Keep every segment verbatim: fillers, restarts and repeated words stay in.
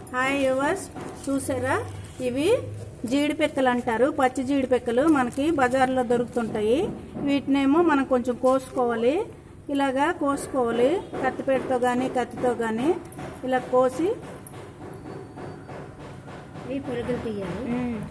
Hi yours, చూసారా? ఇవి జీడిపెక్కలు అంటారు. పచ్చి జీడిపెక్కలు మనకి బజార్లో దొరుకుతుంటాయి. వీటినేమో మనం కొంచెం కోసుకోవాలి. ఇలాగా కోసుకోవాలి, కత్తిపేటతో కానీ కత్తితో కానీ ఇలా కోసి పొరుగులు తీయాలి.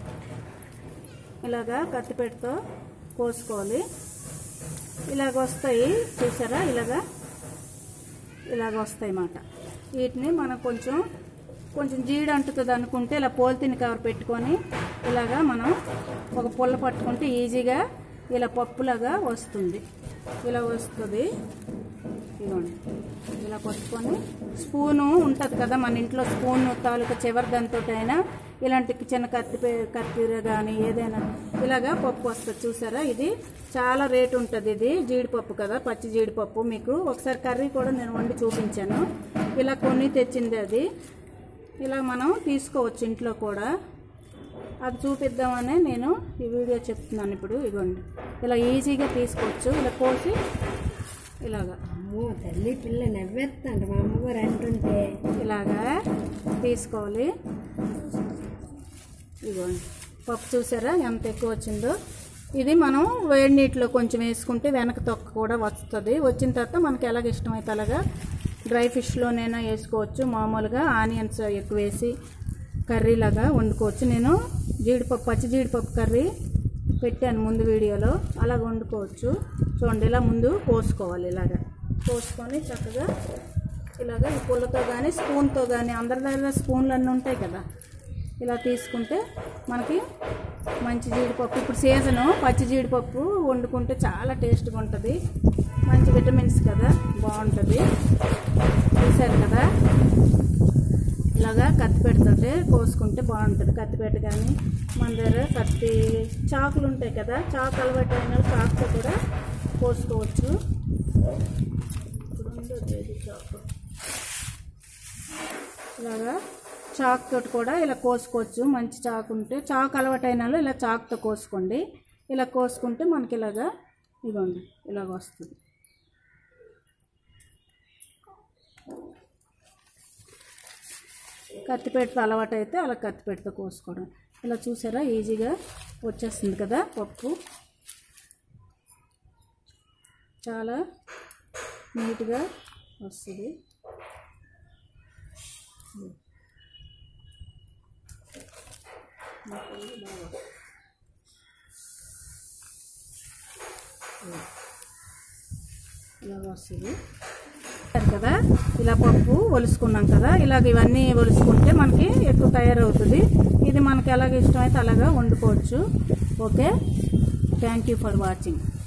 ఇలాగా కత్తిపేటతో కోసుకోవాలి. ఇలాగ వస్తాయి, చూసారా? ఇలాగా ఇలాగ వస్తాయి అన్నమాట. వీటిని మనం కొంచెం కొంచెం జీడి అంటుతుంది అనుకుంటే ఇలా పోలిథిన్ కవర్ పెట్టుకొని ఇలాగా మనం ఒక పుల్ల పట్టుకుంటే ఈజీగా ఇలా పప్పులాగా వస్తుంది. ఇలా వస్తుంది. ఇదిగోండి, ఇలా పట్టుకొని స్పూను ఉంటుంది కదా మన ఇంట్లో, స్పూన్ తాలూకా చివరి దాంతో అయినా ఇలాంటి చిన్న కత్తి కత్తిర కానీ ఏదైనా ఇలాగా పప్పు వస్తుంది. చూసారా? ఇది చాలా రేటు ఉంటుంది. ఇది జీడిపప్పు కదా, పచ్చి జీడిపప్పు. మీకు ఒకసారి కర్రీ కూడా నేను వండి చూపించాను. ఇలా కొన్ని తెచ్చింది అది. ఇలా మనం తీసుకోవచ్చు ఇంట్లో కూడా. అది చూపిద్దామనే నేను ఈ వీడియో చెప్తున్నాను ఇప్పుడు. ఇదిగోండి, ఇలా ఈజీగా తీసుకోవచ్చు. ఇలా కోసి ఇలాగా తల్లి పిల్ల నవ్వేస్తాంట మా అమ్మగారు అంటుంటే ఇలాగా తీసుకోవాలి. ఇదిగోండి, పప్పు చూసారా ఎంత ఎక్కువ వచ్చిందో. ఇది మనం వేడి నీటిలో కొంచెం వేసుకుంటే వెనక తొక్క కూడా వస్తుంది. వచ్చిన తర్వాత మనకి ఎలాగ ఇష్టమైతే అలాగా డ్రై ఫిష్లోనైనా వేసుకోవచ్చు. మామూలుగా ఆనియన్స్ ఎక్కువ వేసి కర్రీలాగా వండుకోవచ్చు. నేను జీడిపప్పు పచ్చి జీడిపప్పు కర్రీ పెట్టాను ముందు వీడియోలో, అలాగ వండుకోవచ్చు. చూడండి, ఇలా ముందు కోసుకోవాలి. ఇలాగా కోసుకొని చక్కగా ఇలాగ ఈ పుల్లతో కానీ స్పూన్తో కానీ, అందరి దగ్గర స్పూన్లు అన్నీ ఉంటాయి కదా, ఇలా తీసుకుంటే మనకి మంచి జీడిపప్పు. ఇప్పుడు సీజను పచ్చి జీడిపప్పు వండుకుంటే చాలా టేస్ట్గా ఉంటుంది. మంచి విటమిన్స్ కదా, బాగుంటుంది. చూసారు కదా? ఇలాగా కత్తిపెడుతుంటే కోసుకుంటే బాగుంటుంది. కత్తిపెట్ట కానీ మన దగ్గర కత్తి చాకులు ఉంటాయి కదా, చాకు అలవాటు అయిన చాకుతో కూడా కోసుకోవచ్చు. ఇప్పుడు ఉండేది చాకు. ఇలాగా చాకు తోటి కూడా ఇలా కోసుకోవచ్చు. మంచి చాకు ఉంటే, చాకు అలవాటు అయిన వాళ్ళు ఇలా చాకుతో కోసుకోండి. ఇలా కోసుకుంటే మనకి ఇలాగా ఇదిగోండి ఇలాగ వస్తుంది. కత్తిపెట్టతో అలవాటు అయితే అలా కత్తిపెట్టతో కోసుకోవడం. ఇలా చూసారా? ఈజీగా వచ్చేస్తుంది కదా పప్పు. చాలా నీట్గా వస్తుంది. ఇలా వస్తుంది కదా. ఇలా పప్పు ఒలుసుకున్నాం కదా, ఇలాగ ఇవన్నీ ఒలుసుకుంటే మనకి ఎక్కువ తయారవుతుంది. ఇది మనకి ఎలాగ ఇష్టమైతే అలాగా వండుకోవచ్చు. Okay, thank you for watching.